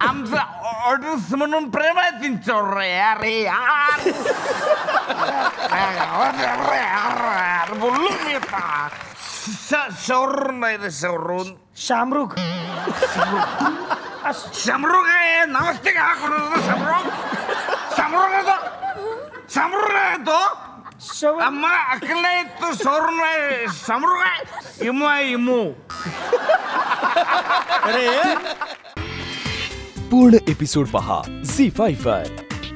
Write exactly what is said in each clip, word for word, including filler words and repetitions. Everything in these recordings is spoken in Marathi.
आमचं ऑडियन्स म्हणून प्रेम आहे त्यांच्यावर अरे यार यार बोललो मी आता शौरून नाही रे शौरून शामरुख शामरुख आहे नमस्ते का कोण शामरुख शामरुख आहे तो शामरुख आहे तो आम्हाला अकल नाही तो शौरून आहे शामरुख आहे इमू आहे इमू अरे पूर्ण एपिसोड पहा झी फाईव्ह वर.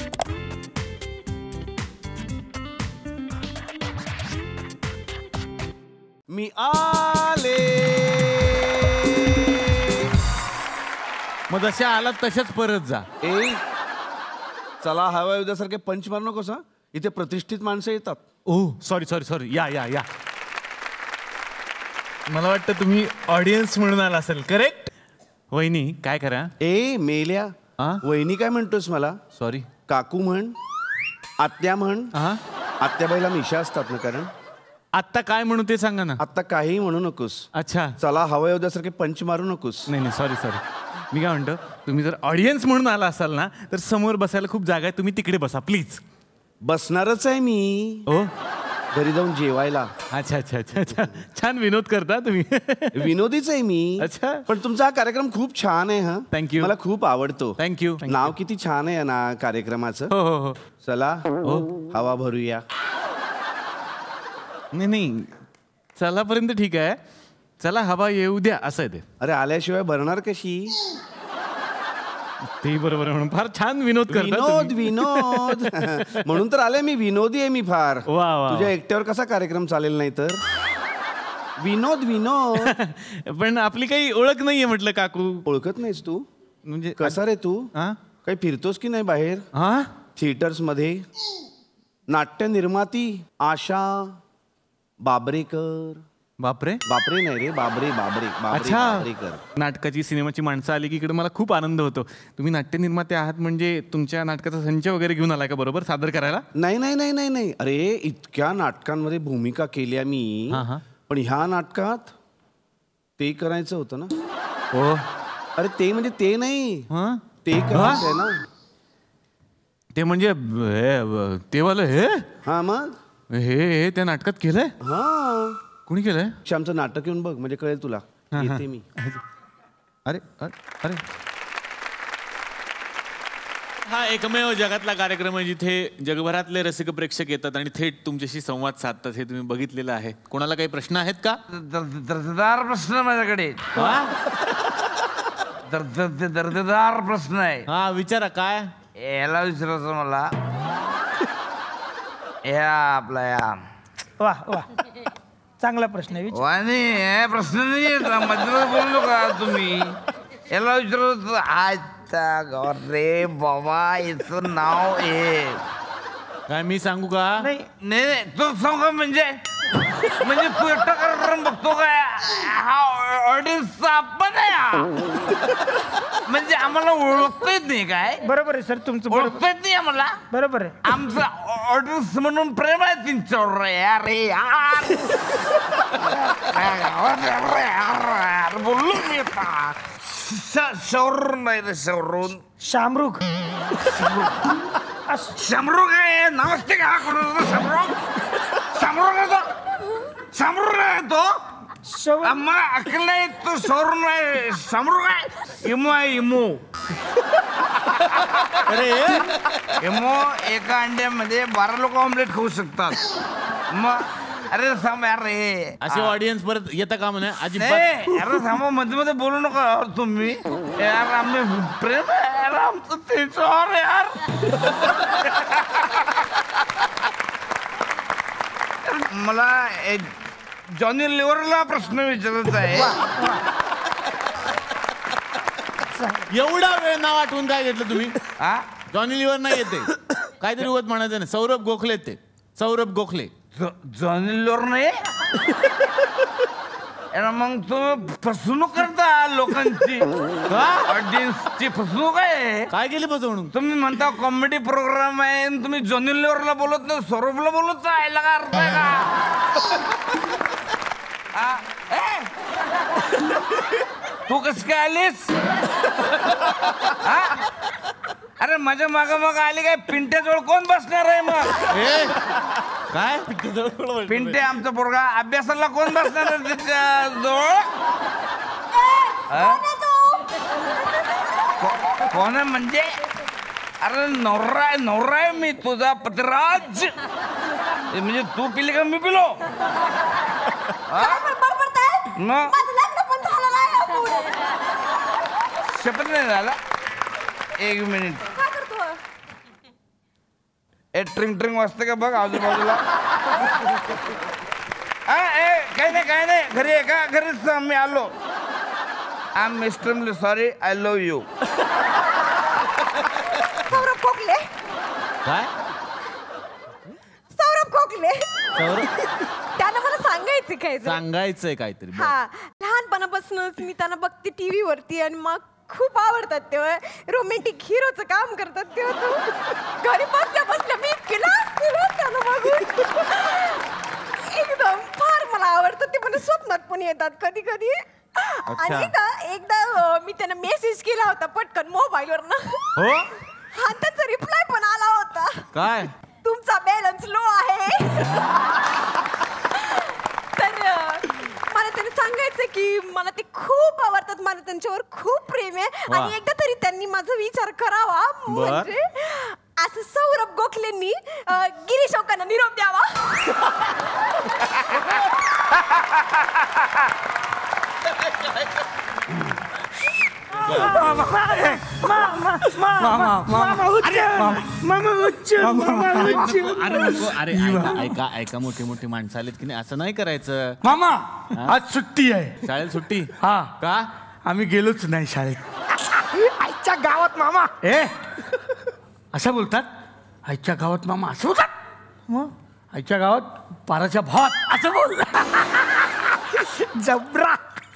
मी आले मग जशा आलात तशाच परत जा. ए चला हवा उद्यासारखे पंच मार नकोस हा. इथे प्रतिष्ठित माणसं येतात. ओ सॉरी सॉरी सॉरी या या या मला वाटतं तुम्ही ऑडियन्स म्हणून आला असेल करेक्ट. वहिनी काय करा. ए मेल्या वहिनी काय म्हणतोस मला. सॉरी काकू म्हण आत्या म्हण. आत्याबाईला मिशा असतात ना कारण. आत्ता काय म्हणू ते सांगा ना. आत्ता काही म्हणू नकोस. अच्छा चला हवा उद्यासारखे पंच मारू नकोस. नाही नाही सॉरी सॉरी मी काय म्हणतो तुम्ही जर ऑडियन्स म्हणून आला असाल ना तर समोर बसायला खूप जागा आहे. तुम्ही तिकडे बसा प्लीज. बसणारच आहे मी. ओ घरी जाऊन जेवायला. अच्छा अच्छा अच्छा अच्छा छान विनोद करता तुम्ही. विनोदीच आहे मी. अच्छा पण तुमचा हा कार्यक्रम खूप छान आहे. हा थँक्यू मला खूप आवडतो. थँक्यू. नाव किती छान आहे ना कार्यक्रमाचं. हो हो हो चला हवा भरूया. नाही नाही चलापर्यंत ठीक आहे. चला हवा येऊ द्या असं आहे ते. अरे आल्याशिवाय भरणार कशी. ते बरोबर म्हणून फार छान विनोद करता. विनोद विनोद म्हणून तर आले मी. विनोदी आहे मी फार. वा वा तुझ्या एकट्यावर कसा कार्यक्रम चालेल नाही तर. विनोद विनोद पण आपली काही ओळख नाहीये म्हटलं काकू. ओळखत नाहीस तू म्हणजे कसा रे तू. काही फिरतोस की नाही बाहेर. हा थिएटर्स मध्ये. नाट्य निर्माती आशा बाबरेकर. बापरे बापरे नाही रे बाबरे बाबरे अच्छा बाबरेकर. नाटकाची सिनेमाची माणसं आली की इकडे मला खूप आनंद होतो. तुम्ही नाट्य निर्माते आहात म्हणजे तुमच्या नाटकाचा संच वगैरे घेऊन आलाय का बरोबर सादर करायला. नाही नाही नाही नाही नाही अरे इतक्या नाटकांमध्ये भूमिका केल्या मी. पण ह्या नाटकात ते करायचं होतं ना. हो अरे ते म्हणजे ते नाही ते करायचं आहे ना. ते म्हणजे ते वालं हे. हा मग हे त्या नाटकात केलंय. हा कुणी केलंय. आमचं नाटक येऊन बघ म्हणजे कळेल तुला. येते मी. अरे अरे हा एकमेव जगातला कार्यक्रम आहे जिथे जगभरातले रसिक प्रेक्षक येतात आणि थेट तुमच्याशी संवाद साधतात. हे तुम्ही बघितलेलं आहे. कोणाला काही प्रश्न आहेत का. दर्जेदार प्रश्न माझ्याकडे. दर्जेदार प्रश्न आहे. हा विचारा काय. याला विचारायचं मला. या आपला या वा वा चांगला प्रश्न आहे. वाणी प्रश्न नाही मध्ये बोललो का तुम्ही. याला विचारत आता रे बाबा याचं नाव आहे काय मी सांगू का. नाही नाही तू सांग म्हणजे म्हणजे तू एकटा कार्यक्रम बघतो काय. हा ऑडियन्सचा आपण आहे. म्हणजे आम्हाला ओळखता येत नाही काय. बरोबर आहे सर तुमचं. ओळखता येत नाही आम्हाला. बरोबर आहे. आमचं ऑडियन्स म्हणून प्रेम आहे त्यांच्यावर अरे यार यार बोललो मी आता शौरून नाही रे शौरून शामरुख शामरुख आहे नमस्ते का कोण शामरुख शामरुख आहे तो शामरुख आहे तो आम्हाला अकल नाही तो शौरून आहे शामरुख आहे इमू आहे इमू. अरे इमू एका अंड्यामध्ये बारा लोक ऑमलेट खाऊ शकतात. मग अरे थांब यार रे असे ऑडियन्स परत येता का म्हणे अजिबात. अरे थांबा मध्ये मध्ये बोलू नका तुम्ही. यार आम्ही प्रेम यार आमचं त्याच्यावर यार. मला जॉनी लिव्हरला प्रश्न विचारायचा आहे. एवढा वेळ नाव आठवून काय घेतलं तुम्ही. हा जॉनी लिव्हर नाही येते काहीतरी उगत म्हणायचं नाही. सौरभ गोखले ते सौरभ गोखले. जॉनी लिव्हर नाही. मग तुम्ही फसवणूक करता लोकांची. ऑडियन्सची फसवणूक आहे. काय केली फसवणूक. तुम्ही म्हणता कॉमेडी प्रोग्राम आहे तुम्ही जॉनी लिव्हरला बोलत नाही सौरभला बोलत आहे का अर्थ आहे का. तू कस काय आलीस? हा? अरे माझ्या माग मग आली काय? पिंट्याजवळ कोण बसणार आहे मग? काय पिंटे आमचा पोरगा, अभ्यासाला कोण बसणार आहे त्याच्या जवळ? कोण आहे म्हणजे? अरे नवरा आहे, नवरा आहे मी तुझा पतिराज. म्हणजे तू पिली का मी पिलो? मग शपथ नाही झाला. एक मिनिट. ए ट्रिंग ट्रिंग वाजते का बघ आजूबाजूला. काही नाही काही नाही, घरी आहे का? घरीच मी आलो. I am extremely sorry, I love you. Saurabh Khokle. काय सौरभ खोकले. सौरभ त्यानं मला सांगायचं काय सांगायचंय काहीतरी. हा, लहानपणापासूनच मी त्यांना बघते टीव्ही वरती आणि मग खूप आवडतात तेव्हा. रोमॅन्टिक हिरोचं काम करतात तेव्हा तू घरी बसल्या बसल्या मी क्लास केला त्यांना बघून. एकदम फार मला आवडतं ते. मला स्वप्नात पण येतात कधी कधी. आणि एकदा एकदा मी त्यांना मेसेज केला होता पटकन मोबाईलवरनं. हो, हा, त्याचा रिप्लाय पण आला होता. काय? तुमचा बॅलन्स लो आहे. तर मला त्यांनी सांगायचं की मला ते खूप आवडतात, मला त्यांच्यावर खूप प्रेम आहे आणि एकदा तरी त्यांनी माझा विचार करावा. म्हणजे असं सौरभ गोखलेंनी गिरीश शोकांना निरोप द्यावा. अरे ऐका ऐका, मोठी मोठी माणसं आलीत की नाही, असं नाही करायचं. मामा आज सुट्टी आहे. शाळेत सुट्टी? हा. का? आम्ही गेलोच नाही शाळेत. आईच्या गावात मामा. ए असं बोलतात? आईच्या गावात मामा असं बोलतात? मग आईच्या गावात पाराच्या भात असं बोल. जबरा.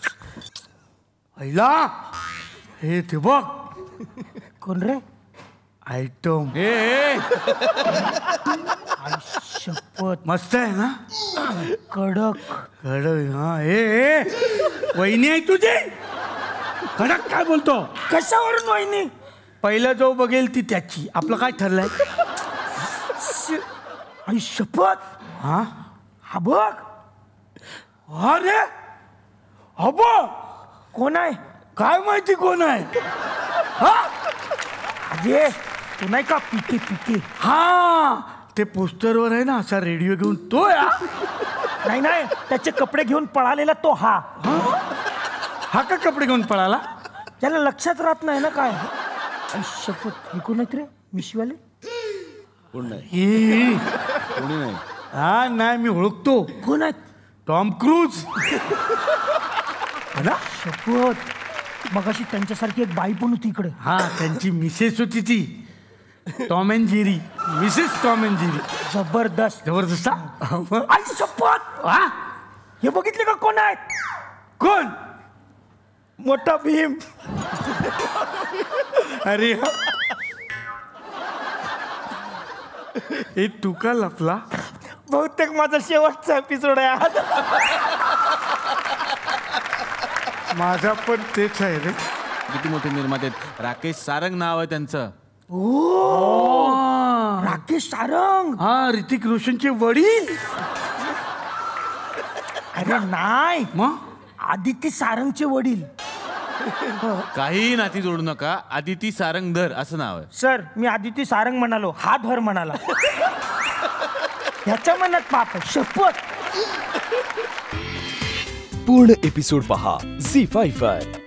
आईला हे ते बघ. कोण रे? आयटम. ए शपथ मस्त आहे ना. कडक कडक. हा ए वहिनी आहे तुझी? कडक काय बोलतो? कशावरून वहिनी? पहिला जो बघेल ती त्याची. आपलं काय ठरलंय? आणि शपथ. हा हा बघ. अरे हा बघ. कोण आहे? काय माहिती कोण आहे? हा अरे तू नाही का पिके पिके? हा ते पोस्टरवर आहे ना असा रेडिओ घेऊन तो. या नाही नाही, त्याचे कपडे घेऊन पळालेला तो. हा हा का कपडे घेऊन पळाला? त्याला लक्षात राहत नाही ना काय. शपथ हे कोण आहेत रे? मिशीवाले? कोण नाही? कोणी नाही. हा नाही, मी ओळखतो. कोण आहेत? Tom Cruise. शपथ मग अशी त्यांच्यासारखी एक बाई पण होती इकडे. हा त्यांची मिसेस होती ती. Tom and Jerry. Mrs Tom and Jerry. जबरदस्त जबरदस्त. आई शपथ. हा हे बघितले का कोण आहेत? कोण? मोठा भीम. अरे हे तू का लपला? बहुतेक माझा शेवटचा एपिसोड आहे आज. माझा पण तेच आहे रे. किती मोठे निर्माते आहेत. राकेश सारंग नाव आहे त्यांचं. ओ राकेश सारंग. हा ऋतिक रोशनचे वडील. अरे नाही मग आदिती सारंगचे वडील. काही नाती जोडू नका. आदिती सारंगधर असं नाव आहे. सर मी आदिती सारंग म्हणालो, हा धर म्हणाला. ह्याच्या मनात पाप. शपथ. पूर्ण एपिसोड पहा झी फाईव्ह वर.